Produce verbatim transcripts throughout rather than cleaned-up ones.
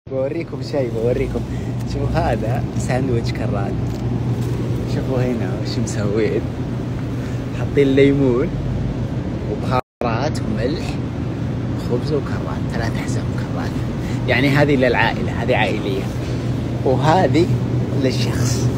بوريكم شيء بوريكم. شوفوا هذا ساندويتش كراد. شوفوا هنا وش مسوين، حاطين ليمون وبهارات وملح وخبز وكراد، ثلاث أحزاب كراد. يعني هذه للعائلة، هذه عائلية، وهذه للشخص.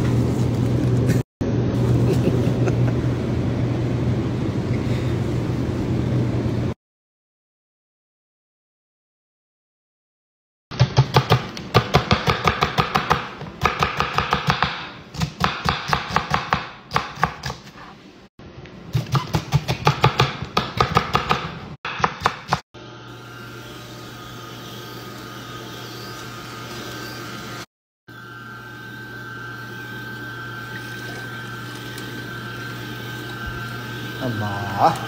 الله.